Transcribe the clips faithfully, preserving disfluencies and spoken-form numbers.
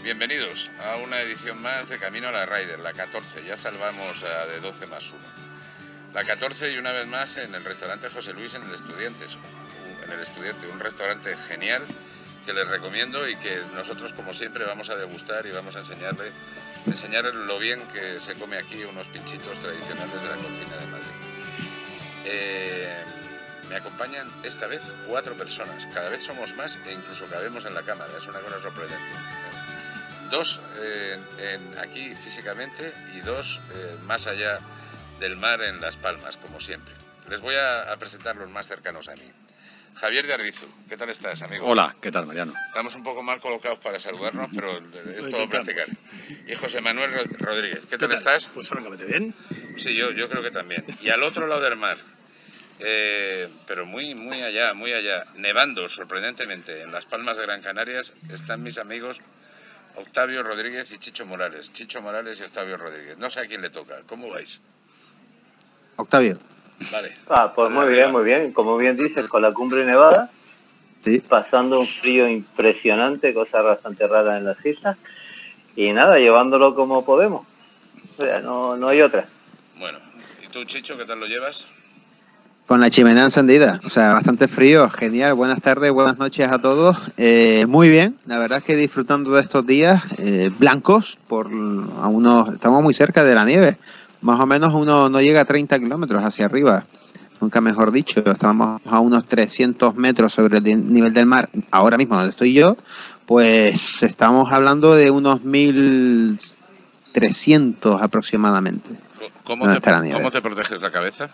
Bienvenidos a una edición más de Camino a la Ryder, la catorce. Ya salvamos a de doce más uno. La catorce y una vez más en el restaurante José Luis en el Estudiantes. En el Estudiante, un restaurante genial que les recomiendo y que nosotros, como siempre, vamos a degustar y vamos a enseñarle, enseñarles lo bien que se come aquí unos pinchitos tradicionales de la cocina de Madrid. Eh, me acompañan esta vez cuatro personas. Cada vez somos más e incluso cabemos en la cámara. Es una cosa sorprendente. Dos eh, en, aquí físicamente y dos eh, más allá del mar en Las Palmas, como siempre. Les voy a, a presentar los más cercanos a mí. Javier de Arbizu, ¿qué tal estás, amigo? Hola, ¿qué tal, Mariano? Estamos un poco mal colocados para saludarnos, pero es todo practicar. Y José Manuel Rodríguez, ¿qué tal, ¿Qué tal? estás? Pues francamente bien. Sí, yo, yo creo que también. Y al otro lado del mar, eh, pero muy, muy allá, muy allá, nevando sorprendentemente en Las Palmas de Gran Canarias, están mis amigos Octavio Rodríguez y Chicho Morales. Chicho Morales y Octavio Rodríguez. No sé a quién le toca. ¿Cómo vais? Octavio. Vale. Ah, pues muy bien, muy bien. Como bien dices, con la cumbre nevada, sí. Pasando un frío impresionante, cosa bastante rara en las islas. Y nada, llevándolo como podemos. O sea, no, no hay otra. Bueno, ¿y tú, Chicho, qué tal lo llevas? Con la chimenea encendida, o sea, bastante frío, genial. Buenas tardes, buenas noches a todos. Eh, muy bien, la verdad es que disfrutando de estos días eh, blancos, por a unos, estamos muy cerca de la nieve, más o menos uno no llega a treinta kilómetros hacia arriba, nunca mejor dicho. Estamos a unos trescientos metros sobre el nivel del mar, ahora mismo donde estoy yo, pues estamos hablando de unos mil trescientos aproximadamente. ¿Cómo te, ¿Cómo te proteges la cabeza?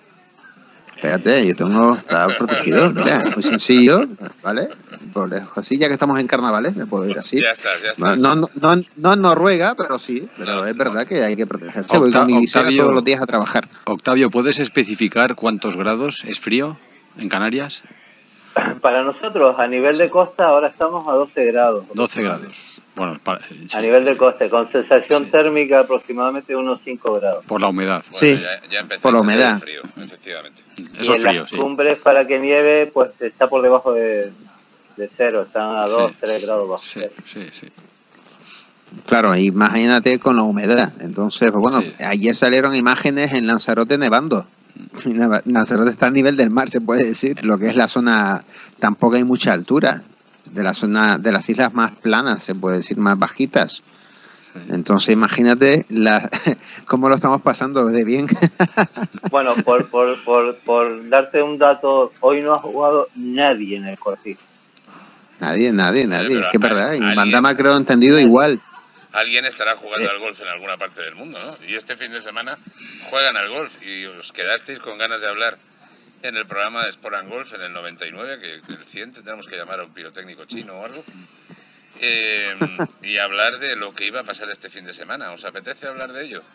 Espérate, yo tengo, está protegido, mira, muy sencillo, ¿vale? Por así, ya que estamos en carnavales, me puedo ir así. Ya estás, ya estás. No, no, no, no en Noruega, pero sí, pero no, es verdad no. que hay que protegerse. Octa Voy con mi visera Octavio, todos los días a trabajar. Octavio, ¿puedes especificar cuántos grados es frío en Canarias? Para nosotros, a nivel de costa, ahora estamos a doce grados. doce grados. Bueno, para, sí. A nivel de costa, con sensación sí. térmica aproximadamente unos cinco grados. Por la humedad. Bueno, sí, ya, ya por la humedad. Frío, efectivamente. Eso y es frío, en las sí. cumbres, para que nieve, pues está por debajo de, de cero, están a dos, sí. tres grados bajo. Sí, sí, sí. Claro, imagínate con la humedad. Entonces, pues bueno, sí. ayer salieron imágenes en Lanzarote nevando. Lanzarote está a nivel del mar, se puede decir, lo que es la zona, tampoco hay mucha altura, de la zona, de las islas más planas, se puede decir, más bajitas. Sí. Entonces imagínate la, cómo lo estamos pasando de bien. Bueno, por, por, por, por darte un dato, hoy no ha jugado nadie en el Cortijo. Nadie, nadie, nadie, es que es verdad, y Bandama creo nadie, entendido nadie. igual. Alguien estará jugando eh. al golf en alguna parte del mundo, ¿no? Y este fin de semana juegan al golf y os quedasteis con ganas de hablar en el programa de Sport and Golf en el noventa y nueve, que el cien tendremos que llamar a un pirotécnico chino o algo, eh, y hablar de lo que iba a pasar este fin de semana. ¿Os apetece hablar de ello?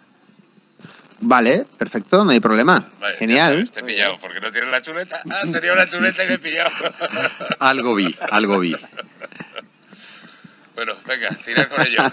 Vale, perfecto, no hay problema. Vale, genial. Sabes, te he pillado, porque no tienes la chuleta. Ah, tenía una chuleta y me he pillado. Algo vi, algo vi. Bueno, venga, tirar con ello.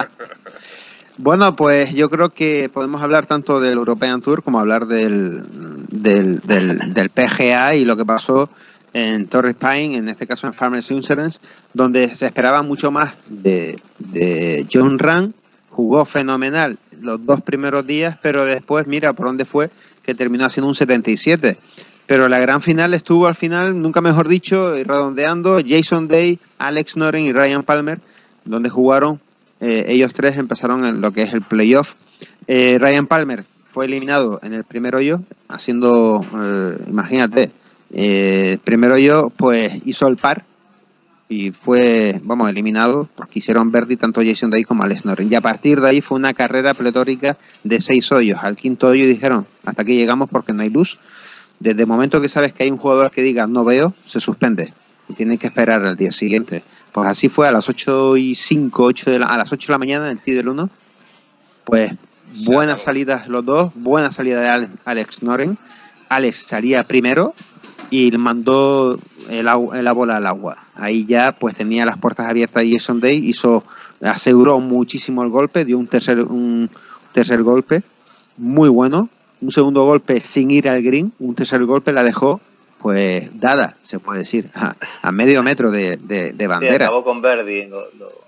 Bueno, pues yo creo que podemos hablar tanto del European Tour como hablar del, del, del, del P G A y lo que pasó en Torrey Pines, en este caso en Farmers Insurance, donde se esperaba mucho más de, de Jon Rahm. Jugó fenomenal los dos primeros días, pero después mira por dónde fue, que terminó haciendo un setenta y siete. Pero la gran final estuvo al final, nunca mejor dicho, redondeando, Jason Day, Alex Noren y Ryan Palmer, donde jugaron, eh, ellos tres empezaron en lo que es el playoff. Eh, Ryan Palmer fue eliminado en el primer hoyo, haciendo, eh, imagínate, eh, el primer hoyo pues hizo el par y fue, vamos, eliminado porque hicieron birdie tanto Jason Day como Alex Noren. Y a partir de ahí fue una carrera pletórica de seis hoyos. Al quinto hoyo dijeron, hasta aquí llegamos porque no hay luz. Desde el momento que sabes que hay un jugador que diga no veo, se suspende y tienen que esperar al día siguiente. Pues así fue a las ocho y cinco, ocho de la, a las ocho de la mañana en el tee del uno. Pues buenas salidas los dos, buena salida de Alex Noren. Alex salía primero y mandó el, la bola al agua. Ahí ya pues tenía las puertas abiertas y Jason Day hizo, aseguró muchísimo el golpe, dio un tercer, un tercer golpe muy bueno. Un segundo golpe sin ir al green, un tercer golpe la dejó pues dada, se puede decir, a, a medio metro de, de, de bandera. Sí, acabó con birdie. Lo, lo...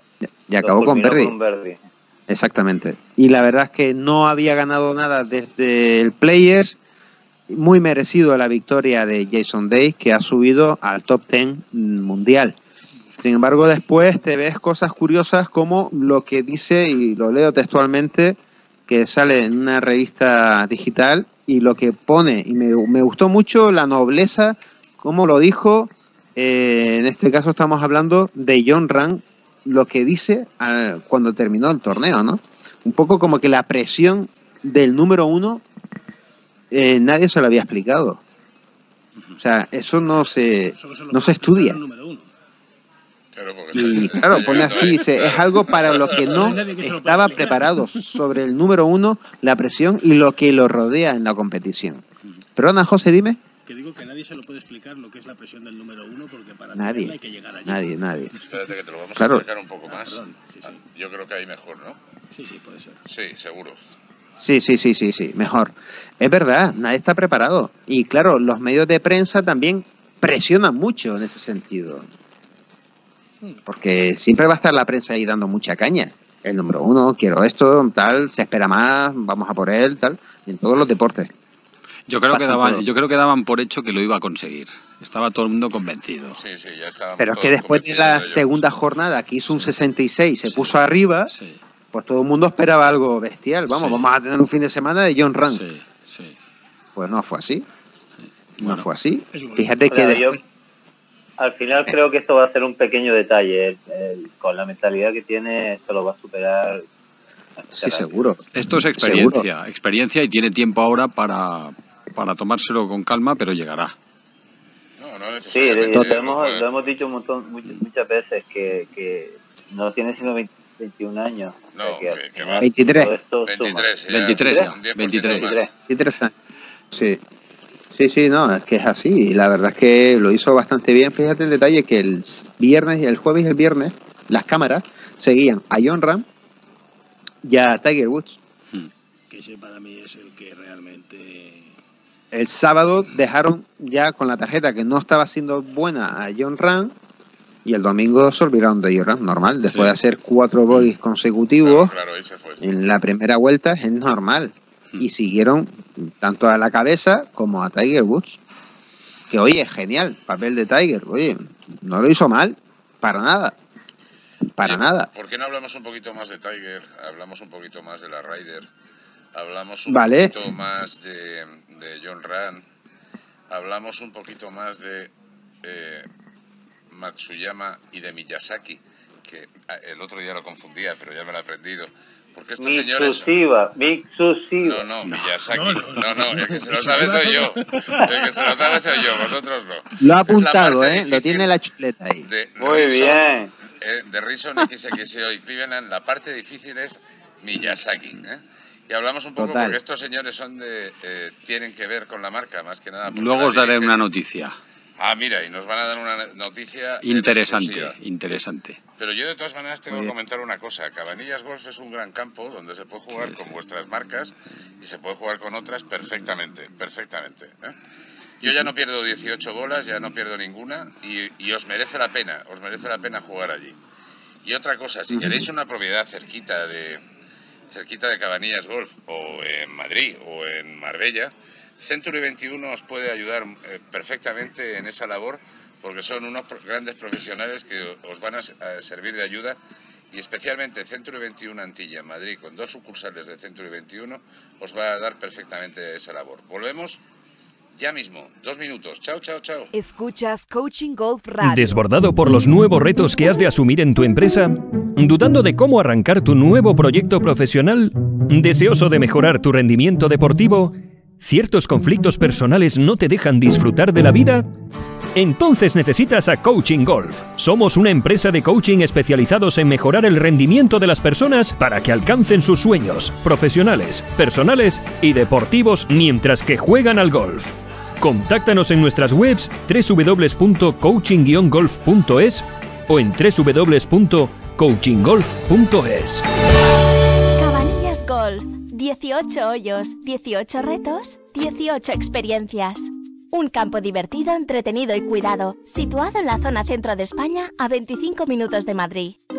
Y acabó con birdie. con birdie. Exactamente. Y la verdad es que no había ganado nada desde el Players. Muy merecido la victoria de Jason Day, que ha subido al top diez mundial. Sin embargo, después te ves cosas curiosas como lo que dice, y lo leo textualmente, que sale en una revista digital, y lo que pone, y me, me gustó mucho la nobleza, como lo dijo, eh, en este caso estamos hablando de Jon Rahm, lo que dice al, cuando terminó el torneo, ¿no? Un poco como que la presión del número uno eh, nadie se lo había explicado. O sea, eso no se, no se estudia. Claro, y claro, pone así, dice, es algo para lo que no estaba preparado, sobre el número uno, la presión y lo que lo rodea en la competición. Perdona, José, dime. Que digo que nadie se lo puede explicar lo que es la presión del número uno, porque para nadie, hay que llegar allí. Nadie, nadie. Espérate que te lo vamos claro. a acercar un poco más. Ah, perdón, sí, sí. Yo creo que ahí mejor, ¿no? Sí, sí, puede ser. Sí, seguro. Sí, sí, sí, sí, sí, mejor. Es verdad, nadie está preparado. Y claro, los medios de prensa también presionan mucho en ese sentido. Porque siempre va a estar la prensa ahí dando mucha caña. El número uno, quiero esto, tal, se espera más, vamos a por él, tal, en todos los deportes. Yo creo, que daban, yo creo que daban por hecho que lo iba a conseguir. Estaba todo el mundo convencido. Sí, sí, ya estábamos. Pero es que después de la de segunda jornada, que hizo un sesenta y seis, se sí. puso arriba, sí. pues todo el mundo esperaba algo bestial. Vamos, sí. vamos a tener un fin de semana de Jon Rahm. Sí, sí. Pues no fue así. No bueno, fue así. Bueno. Fíjate que... Después... Yo, al final creo que esto va a ser un pequeño detalle. El, el, con la mentalidad que tiene, esto lo va a superar. Sí, seguro. Esto es experiencia. Seguro. Experiencia y tiene tiempo ahora para... para tomárselo con calma, pero llegará. No, no sí, lo hemos, lo hemos dicho un montón, muchas, muchas veces, que, que no tiene sino veinte, veintiún años. No, o sea, que, que va. veintitrés. veintitrés, ya. veintitrés, ya. veintitrés. veintitrés años. Sí. Sí, sí, no, es que es así. Y la verdad es que lo hizo bastante bien. Fíjate el detalle que el viernes, el jueves y el viernes, las cámaras seguían a Jon Rahm y a Tiger Woods. Hmm. Que ese para mí es el que realmente... El sábado dejaron ya con la tarjeta que no estaba siendo buena a Jon Rahm, y el domingo se olvidaron de Jon Rahm, normal. Después sí. de hacer cuatro bogies consecutivos claro, claro, se fue. en la primera vuelta, es normal. Y siguieron tanto a la cabeza como a Tiger Woods. Que oye, genial, papel de Tiger. Oye, no lo hizo mal, para nada. Para oye, nada. ¿Por qué no hablamos un poquito más de Tiger? Hablamos un poquito más de la Ryder. Hablamos un vale. poquito más de, de Jon Rahm. Hablamos un poquito más de eh, Matsuyama y de Miyazaki, que el otro día lo confundía, pero ya me lo he aprendido. Porque estos Mitsubishi, Mitsubishi. No, no, Miyazaki. No, no, no, el que se lo sabe soy yo. El que se lo sabe soy yo, vosotros no. Lo ha apuntado, ¿eh? Lo tiene la chuleta ahí. De Muy Rison, bien. Eh, de Rison, X X O y Cleveland, la parte difícil es Miyazaki, ¿eh? Y hablamos un poco Total. porque estos señores son de eh, tienen que ver con la marca, más que nada. Luego os daré una noticia. Ah, mira, y nos van a dar una noticia interesante, interesante. Pero yo de todas maneras tengo que comentar una cosa. Cabanillas Golf es un gran campo donde se puede jugar sí, con sí. vuestras marcas y se puede jugar con otras perfectamente, perfectamente. ¿eh? Yo ya no pierdo dieciocho bolas, ya no pierdo ninguna y, y os merece la pena, os merece la pena jugar allí. Y otra cosa, si queréis una propiedad cerquita de cerquita de Cabanillas Golf o en Madrid o en Marbella, Century veintiuno os puede ayudar eh, perfectamente en esa labor, porque son unos pro grandes profesionales que os van a, a servir de ayuda, y especialmente Century veintiuno Antilla en Madrid, con dos sucursales de Century veintiuno, os va a dar perfectamente esa labor. Volvemos ya mismo, dos minutos. Chao, chao, chao. Escuchas Coaching Golf Radio. ¿Desbordado por los nuevos retos que has de asumir en tu empresa? ¿Dudando de cómo arrancar tu nuevo proyecto profesional? ¿Deseoso de mejorar tu rendimiento deportivo? ¿Ciertos conflictos personales no te dejan disfrutar de la vida? Entonces necesitas a Coaching Golf. Somos una empresa de coaching especializados en mejorar el rendimiento de las personas para que alcancen sus sueños profesionales, personales y deportivos mientras que juegan al golf. Contáctanos en nuestras webs doble u doble u doble u punto coaching guion golf punto es o en doble u doble u doble u punto coaching golf punto es. Cabanillas Golf. dieciocho hoyos, dieciocho retos, dieciocho experiencias. Un campo divertido, entretenido y cuidado, situado en la zona centro de España a veinticinco minutos de Madrid.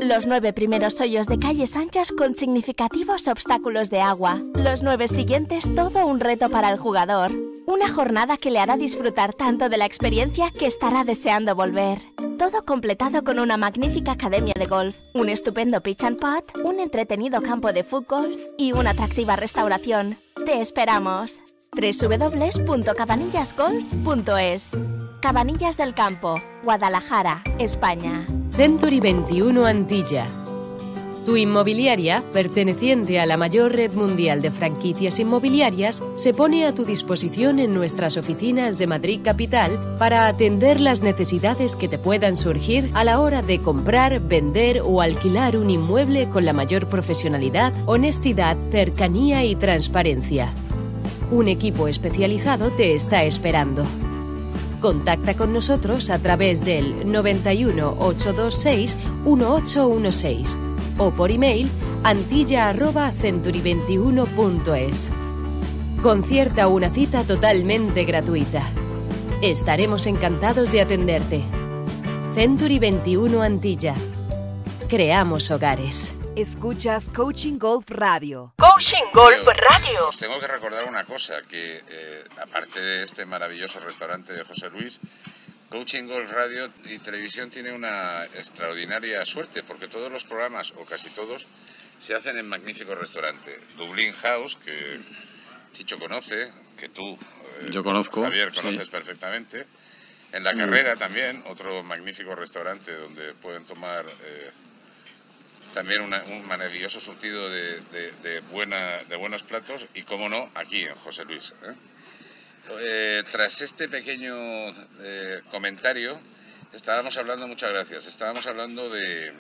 Los nueve primeros hoyos de calles anchas con significativos obstáculos de agua. Los nueve siguientes, todo un reto para el jugador. Una jornada que le hará disfrutar tanto de la experiencia que estará deseando volver. Todo completado con una magnífica academia de golf, un estupendo pitch and putt, un entretenido campo de fútbol y una atractiva restauración. ¡Te esperamos! doble u doble u doble u punto cabanillas golf punto es. Cabanillas del Campo, Guadalajara, España. Century veintiuno Antilla. Tu inmobiliaria, perteneciente a la mayor red mundial de franquicias inmobiliarias, se pone a tu disposición en nuestras oficinas de Madrid Capital para atender las necesidades que te puedan surgir a la hora de comprar, vender o alquilar un inmueble con la mayor profesionalidad, honestidad, cercanía y transparencia. Un equipo especializado te está esperando. Contacta con nosotros a través del noventa y uno, ochocientos veintiséis, dieciocho dieciséis o por email antilla arroba century veintiuno punto es. Concierta una cita totalmente gratuita. Estaremos encantados de atenderte. Century veintiuno Antilla. Creamos hogares. Escuchas Coaching Golf Radio. Coaching Golf Radio. Os tengo que recordar una cosa, que eh, aparte de este maravilloso restaurante de José Luis, Coaching Golf Radio y Televisión tiene una extraordinaria suerte, porque todos los programas, o casi todos, se hacen en magníficos restaurantes. Dublin House, que Chicho conoce, que tú, eh, Yo conozco, Javier, conoces sí. perfectamente. En La Carrera también, otro magnífico restaurante donde pueden tomar... Eh, también una, un maravilloso surtido de, de, de, buena, de buenos platos y, cómo no, aquí en José Luis. ¿eh? Eh, tras este pequeño eh, comentario, estábamos hablando, muchas gracias, estábamos hablando de,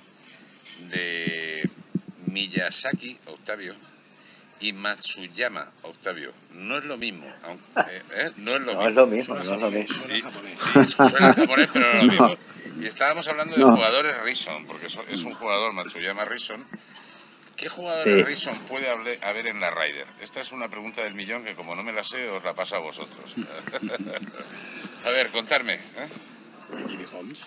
de Miyazaki, Octavio, y Matsuyama, Octavio. No es lo mismo. Aunque, eh, no es lo no mismo. es lo mismo, no es lo mismo. Y, y suena japonés, pero no es lo mismo. Y estábamos hablando de No. jugadores Rison, porque es un jugador, Matsuyama Rison. ¿Qué jugadores Sí. Rison puede haber, haber en la Ryder? Esta es una pregunta del millón que, como no me la sé, os la paso a vosotros. A ver, contarme. ¿eh? Jimmy Holmes.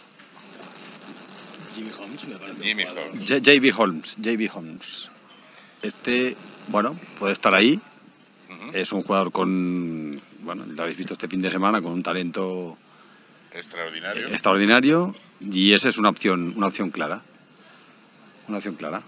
Jimmy Holmes me parece. Jimmy un jugador. Holmes. J B Holmes, J B Holmes. Este, bueno, puede estar ahí. Ujú. Es un jugador con, bueno, lo habéis visto este fin de semana, con un talento Extraordinario. extraordinario, y esa es una opción, una opción clara. Una opción clara.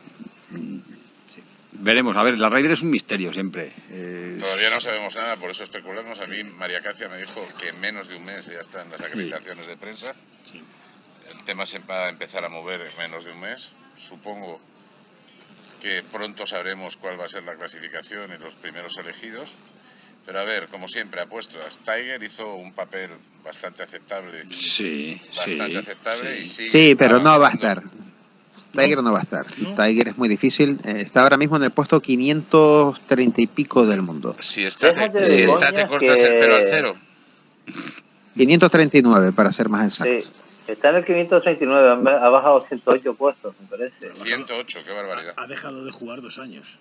Veremos, a ver, la Ryder es un misterio siempre. Eh, Todavía no sabemos nada, por eso especulamos. A mí María Cacia me dijo que en menos de un mes ya están las acreditaciones de prensa. Sí. El tema se va a empezar a mover en menos de un mes. Supongo que pronto sabremos cuál va a ser la clasificación y los primeros elegidos. Pero a ver, como siempre, apuestas. Tiger hizo un papel bastante aceptable. sí, Bastante sí, aceptable sí. y sigue Sí, pero no va a avanzando. estar. Tiger no va a estar. Tiger es muy difícil. Eh, está ahora mismo en el puesto quinientos treinta y pico del mundo. Si está, te, Déjate de si está, te coñas cortas que- el pelo al cero. quinientos treinta y nueve para ser más Sí, exactos. está en el quinientos treinta y nueve, ha bajado ciento ocho puestos, me parece. ciento ocho, qué barbaridad. Ha dejado de jugar dos años.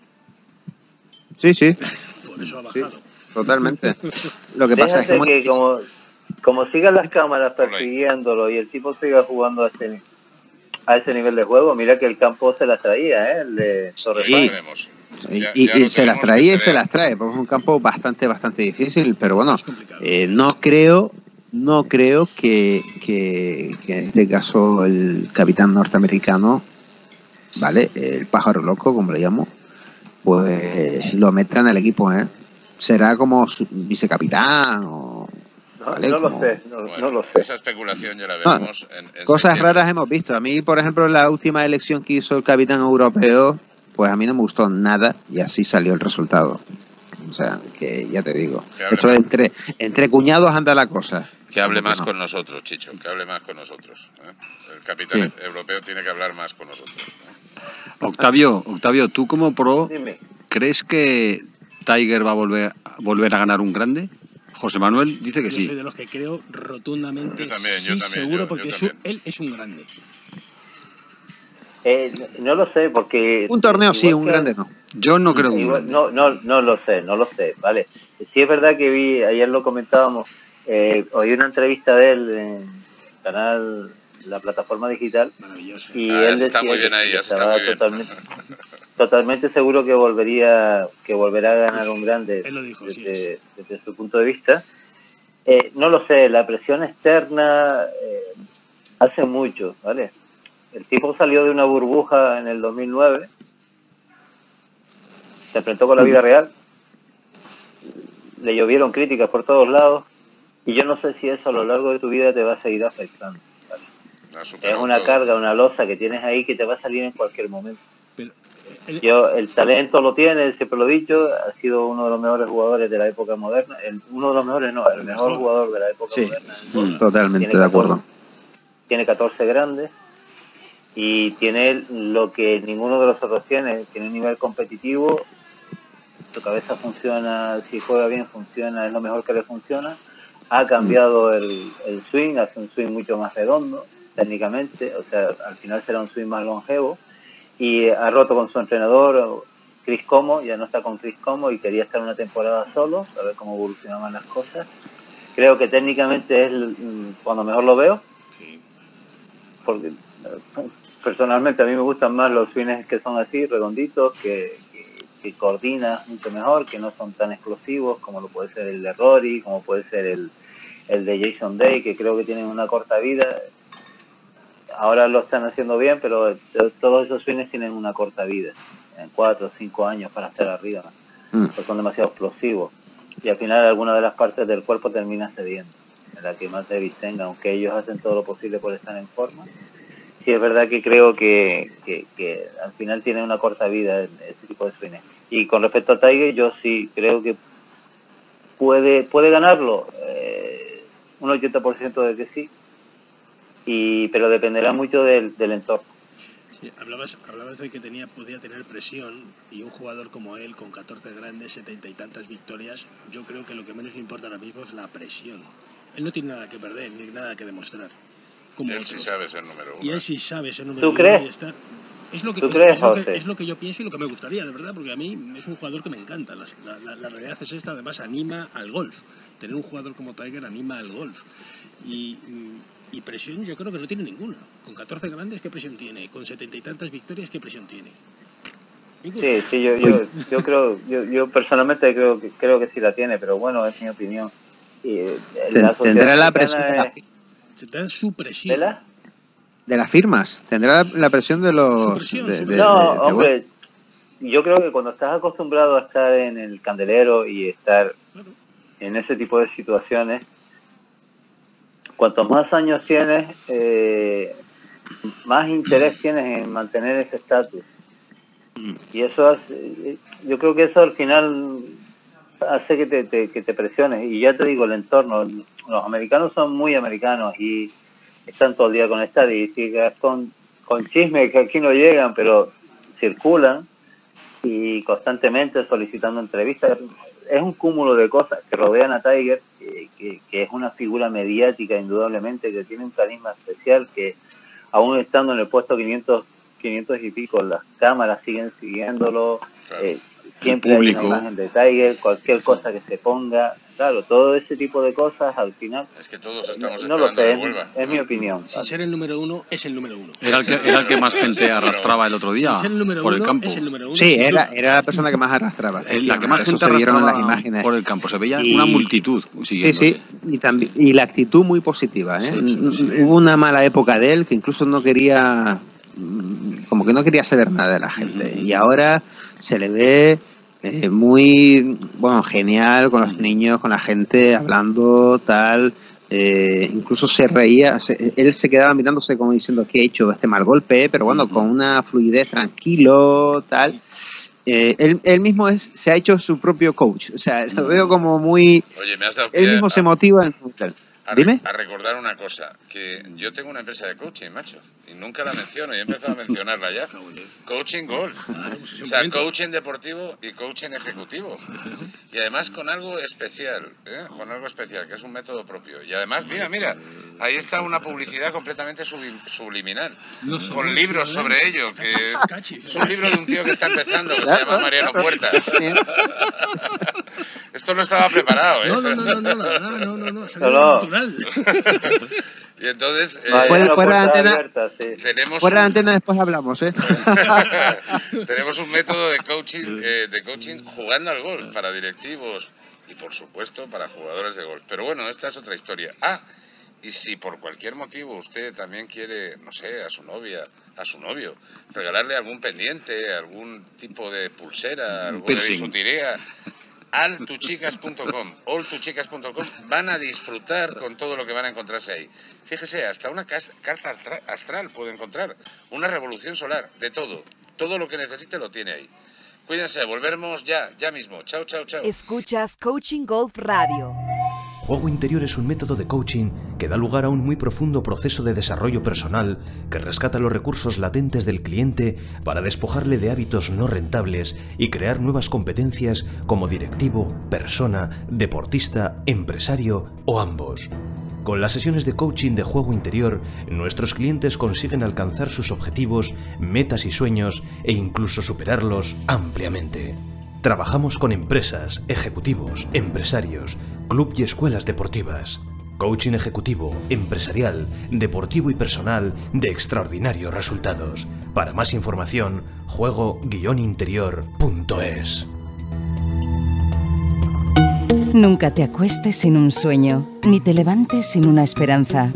Sí, sí, Por eso ha Sí. bajado. totalmente. Lo que pasa es que, Déjate muy que difícil. como, como sigan las cámaras Por ahí. persiguiéndolo y el tipo siga jugando a ese, a ese nivel de juego, mira que el campo se las traía, ¿eh? El de Torres Sí. Ya Paine. veremos. Y, Ya- y- ya y lo se las tenemos, traía que y se vea. las trae, porque es un campo bastante, bastante difícil, pero bueno, Es complicado. eh, no creo, no creo que, que, que en este caso el capitán norteamericano, ¿vale? El pájaro loco, como le llamo, pues lo meta en el equipo, ¿eh? Será como su vicecapitán o... No, ¿vale? no lo Como- sé, no, Bueno, no lo sé. esa especulación ya la veremos. en, en Cosas septiembre. raras hemos visto. A mí, por ejemplo, la última elección que hizo el capitán europeo, pues a mí no me gustó nada y así salió el resultado. O sea, que ya te digo. Que hable Esto más. entre, entre cuñados anda la cosa. Que hable más No. con nosotros, Chicho, que hable más con nosotros. ¿eh? El capitán Sí. europeo tiene que hablar más con nosotros. ¿eh? Octavio, Octavio, tú como pro, Dime. ¿crees que Tiger va a volver, volver a ganar un grande? José Manuel dice que Yo soy sí. de los que creo rotundamente Yo también, sí, yo también, seguro, yo- porque yo es un- también. él es un grande. Eh, no lo sé, porque... Un torneo sí, igual un que- grande no. Yo no creo un Igual- grande. no, no, no lo sé, no lo sé, vale. Sí es verdad que vi, ayer lo comentábamos, eh, oí una entrevista de él en el canal la plataforma digital. Y Ah, él está decía muy bien que, ahí, que está estaba muy bien. totalmente, totalmente seguro que volvería que volverá a ganar un grande Él lo dijo, sí desde, desde su punto de vista. Eh, no lo sé, la presión externa eh, hace mucho, ¿vale? El tipo salió de una burbuja en el dos mil nueve, se enfrentó con la vida real, le llovieron críticas por todos lados, y yo no sé si eso a lo largo de tu vida te va a seguir afectando, ¿vale? La Es superó una todo. carga, una losa que tienes ahí que te va a salir en cualquier momento. Pero, eh, Yo, el talento lo tiene, siempre lo he dicho, ha sido uno de los mejores jugadores de la época moderna, el, uno de los mejores no, el mejor jugador de la época Sí, moderna. en golf. totalmente Tiene de catorce acuerdo. Tiene catorce grandes y tiene lo que ninguno de los otros tiene, tiene un nivel competitivo, su cabeza funciona, si juega bien funciona, es lo mejor que le funciona. Ha cambiado el, el swing, hace un swing mucho más redondo técnicamente, o sea, al final será un swing más longevo, y ha roto con su entrenador Chris Como, ya no está con Chris Como y quería estar una temporada solo, a ver cómo evolucionaban las cosas. Creo que técnicamente es mm, cuando mejor lo veo, porque eh, personalmente a mí me gustan más los swings que son así, redonditos, que, que, que coordinas mucho mejor, que no son tan explosivos como lo puede ser el de Rory, como puede ser el, el de Jason Day, que creo que tienen una corta vida. Ahora lo están haciendo bien, pero todos esos swings tienen una corta vida, en cuatro o cinco años para estar arriba, pues son demasiado explosivos, y al final alguna de las partes del cuerpo termina cediendo, en la que más débil tenga, aunque ellos hacen todo lo posible por estar en forma. Sí, es verdad que creo que, que, que al final tiene una corta vida este tipo de swings. Y con respecto a Tiger, yo sí creo que puede puede ganarlo, eh, un ochenta por ciento de que sí, y pero dependerá mucho del, del entorno. Sí, hablabas, hablabas de que tenía, podía tener presión, y un jugador como él, con catorce grandes, setenta y tantas victorias, yo creo que lo que menos le importa ahora mismo es la presión. Él no tiene nada que perder, ni nada que demostrar. Como Él sí otros. sabe ser número uno. Y él sí sabe ser número ¿Tú uno crees? y estar... Es lo, que, ¿Tú es, crees, es, lo que, José? es lo que yo pienso y lo que me gustaría, de verdad, porque a mí es un jugador que me encanta. La, la, la realidad es esta, además anima al golf. Tener un jugador como Tiger anima al golf. Y, y presión yo creo que no tiene ninguna. Con catorce grandes, ¿qué presión tiene? Con setenta y tantas victorias, ¿qué presión tiene? Sí, sí, yo, yo, yo creo, yo, yo personalmente creo que creo que sí la tiene, pero bueno, es mi opinión. Y, eh, la Tendrá la presión de, la, es, Tendrá su presión. ¿de la? de las firmas, tendrá la, la presión de los... Presión, de, de, no, de, de, hombre, yo creo que cuando estás acostumbrado a estar en el candelero y estar en ese tipo de situaciones, cuantos más años tienes, eh, más interés tienes en mantener ese estatus. Y eso hace, yo creo que eso al final hace que te, te, que te presiones. Y ya te digo, el entorno, los americanos son muy americanos y están todo el día con estadísticas, con, con chismes que aquí no llegan, pero circulan, y constantemente solicitando entrevistas. Es un cúmulo de cosas que rodean a Tiger, que, que, que es una figura mediática indudablemente, que tiene un carisma especial, que aún estando en el puesto quinientos, quinientos y pico, las cámaras siguen siguiéndolo, eh, siempre hay una imagen de Tiger, cualquier cosa que se ponga, claro, todo ese tipo de cosas al final... Es que todos estamos no lo esperando sé, que es, vuelva. es mi opinión. Sin ser el número uno, es el número uno. Era el que, era el que más gente arrastraba el otro día Sin ser el número por el uno, campo. es el número uno. Sí, sin era, duda. era la persona que más arrastraba. Eh, La que más Eso gente se vieron en las arrastraba imágenes. por el campo. Se veía Y- una multitud Sí, siguiéndole. sí, y, también, y la actitud muy positiva. ¿eh? Sí, sí, sí. Hubo una mala época de él que incluso no quería, mm, como que no quería saber nada de la gente. Ujú. Y ahora se le ve eh, muy, bueno, genial con los niños, con la gente, hablando, tal. Eh, incluso se reía, se- él se quedaba mirándose como diciendo que he hecho este mal golpe, pero bueno, Ujú. con una fluidez, tranquilo, tal. Eh, él, él mismo es, se ha hecho su propio coach, o sea, lo veo como muy... Oye, me has dado Él pie mismo se a, motiva en tal. a re- Dime. a recordar una cosa, que yo tengo una empresa de coaching, macho, y nunca la menciono, y he empezado a mencionarla ya. Coaching Golf. O sea, coaching deportivo y coaching ejecutivo. Y además con algo especial, ¿eh? Con algo especial, que es un método propio. Y además, mira, mira, ahí está una publicidad completamente sublim- subliminal, No sé, con no libros sé, sobre ello, que es, Cachi, es un libro de un tío que está empezando, que se llama Mariano Puerta. Esto no estaba preparado, ¿eh? No, no, no, no, no, no, no, no, no, No, no. natural. Y entonces... Eh, fuera, fuera de antena, abierta, sí. tenemos fuera de un, antena después hablamos, ¿eh? tenemos un método de coaching, eh, de coaching jugando al golf para directivos y, por supuesto, para jugadores de golf. Pero bueno, esta es otra historia. Ah, y si por cualquier motivo usted también quiere, no sé, a su novia, a su novio, regalarle algún pendiente, algún tipo de pulsera, algo de bisutería, all tu chicas punto com, all tu chicas punto com, van a disfrutar con todo lo que van a encontrarse ahí. Fíjese, hasta una carta astral puede encontrar, una revolución solar, de todo. Todo lo que necesite lo tiene ahí. Cuídense, volvemos ya, ya mismo. Chao, chao, chao. Escuchas Coaching Golf Radio. Juego Interior es un método de coaching que da lugar a un muy profundo proceso de desarrollo personal que rescata los recursos latentes del cliente para despojarle de hábitos no rentables y crear nuevas competencias como directivo, persona, deportista, empresario o ambos. Con las sesiones de coaching de Juego Interior, nuestros clientes consiguen alcanzar sus objetivos, metas y sueños e incluso superarlos ampliamente. Trabajamos con empresas, ejecutivos, empresarios, club y escuelas deportivas. Coaching ejecutivo, empresarial, deportivo y personal de extraordinarios resultados. Para más información, juego guion interior punto es. Nunca te acuestes sin un sueño, ni te levantes sin una esperanza.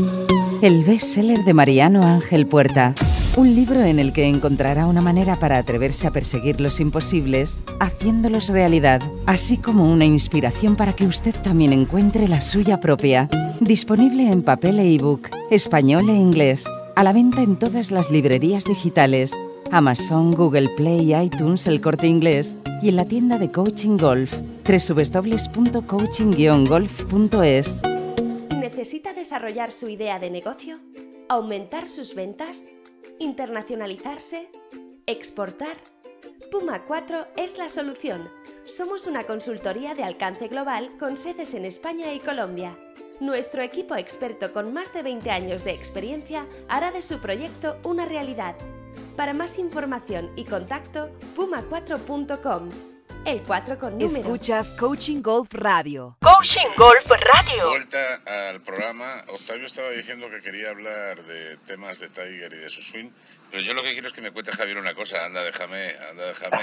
El bestseller de Mariano Ángel Puerta. Un libro en el que encontrará una manera para atreverse a perseguir los imposibles, haciéndolos realidad, así como una inspiración para que usted también encuentre la suya propia. Disponible en papel e ebook, español e inglés. A la venta en todas las librerías digitales, Amazon, Google Play, iTunes, El Corte Inglés y en la tienda de Coaching Golf, doble u doble u doble u punto coaching guion golf punto es. ¿Necesita desarrollar su idea de negocio? ¿Aumentar sus ventas? ¿Internacionalizarse? ¿Exportar? Puma cuatro es la solución. Somos una consultoría de alcance global con sedes en España y Colombia. Nuestro equipo experto con más de veinte años de experiencia hará de su proyecto una realidad. Para más información y contacto, puma cuatro punto com. El cuatro con número. Escuchas Coaching Golf Radio. Coaching Golf Radio. Vuelta al programa. Octavio estaba diciendo que quería hablar de temas de Tiger y de su swing, pero yo lo que quiero es que me cuente Javier una cosa. Anda, déjame, anda, déjame.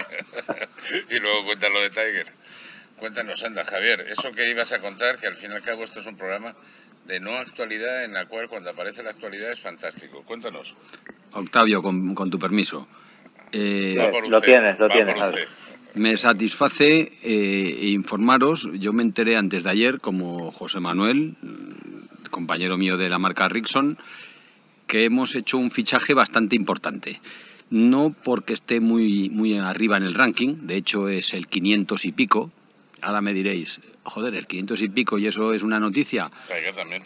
Y luego cuenta lo de Tiger. Cuéntanos, anda, Javier, eso que ibas a contar, que al fin y al cabo esto es un programa de no actualidad en la cual cuando aparece la actualidad es fantástico. Cuéntanos. Octavio, con, con tu permiso. Eh, Va por lo tienes, lo tienes. Me satisface eh, informaros, yo me enteré antes de ayer, como José Manuel, compañero mío de la marca Rixon, que hemos hecho un fichaje bastante importante. No porque esté muy, muy arriba en el ranking, de hecho es el quinientos y pico. Ahora me diréis, joder, el quinientos y pico y eso es una noticia. Tiger también.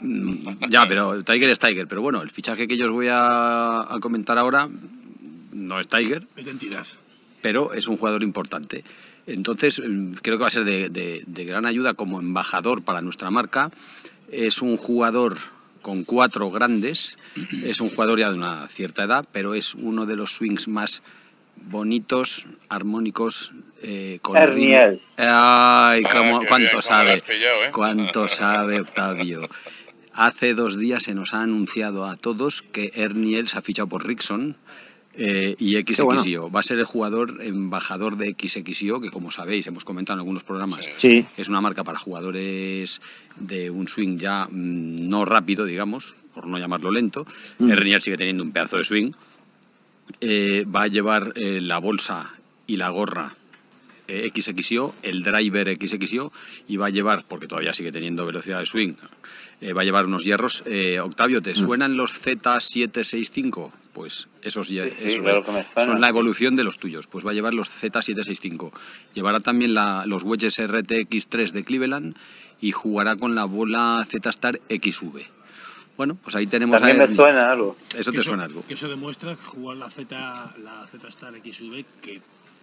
Ya, pero Tiger es Tiger. Pero bueno, el fichaje que yo os voy a, a comentar ahora no es Tiger. Es de entidad. Pero es un jugador importante. Entonces, creo que va a ser de, de, de gran ayuda como embajador para nuestra marca. Es un jugador con cuatro grandes, es un jugador ya de una cierta edad, pero es uno de los swings más bonitos, armónicos, eh, con Erniel. Ay, Ah, cómo, qué cuánto bien, cómo sabe, lo has pillado, ¿eh? cuánto sabe Octavio. Hace dos días se nos ha anunciado a todos que Erniel se ha fichado por Rixon. Eh, y X X I O bueno. va a ser el jugador embajador de X X I O, que como sabéis, hemos comentado en algunos programas, Sí. es una marca para jugadores de un swing ya mmm, no rápido, digamos, por no llamarlo lento. Mm. Erniel sigue teniendo un pedazo de swing. Eh, va a llevar eh, la bolsa y la gorra eh, X X I O, el driver X X I O, y va a llevar, porque todavía sigue teniendo velocidad de swing, eh, va a llevar unos hierros. Eh, Octavio, ¿te suenan los Z setecientos sesenta y cinco? Pues esos, Sí, sí, esos claro que me suena. son la evolución de los tuyos. Pues va a llevar los Z setecientos sesenta y cinco. Llevará también la, los wedges R T X tres de Cleveland y jugará con la bola Z-Star X V. Bueno, pues ahí tenemos También a me Ernie. suena algo. Eso Que te suena algo. Que eso demuestra que jugar la Z, la Z-Star X V que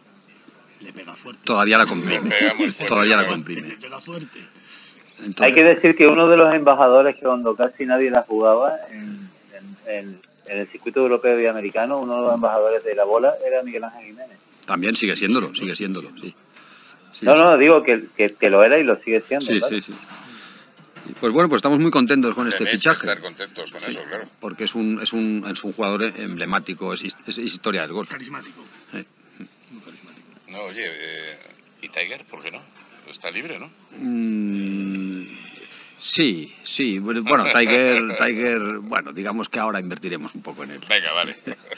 le pega fuerte. Todavía la comprime. Le pega muy fuerte, Todavía la ¿no? comprime. Le pega fuerte. Entonces, Hay que decir que uno de los embajadores que cuando casi nadie la jugaba en, en, en, en el circuito europeo y americano, uno de los embajadores de la bola era Miguel Ángel Jiménez. también sigue siéndolo, sigue siéndolo, sí. Sí, no, sí. no, digo que, que, que lo era y lo sigue siendo. Sí, ¿vale? sí, sí. Pues bueno, pues estamos muy contentos con este Tenéis fichaje. que estar contentos con Sí, eso, claro. porque es un, es un, es un jugador emblemático, es, es, es historia del golf. Carismático. Sí. Muy carismático. No, oye, eh, ¿y Tiger? ¿Por qué no? Está libre, ¿no? Mm, sí, sí. Bueno, Tiger, Tiger, bueno, digamos que ahora invertiremos un poco en él. Venga, vale.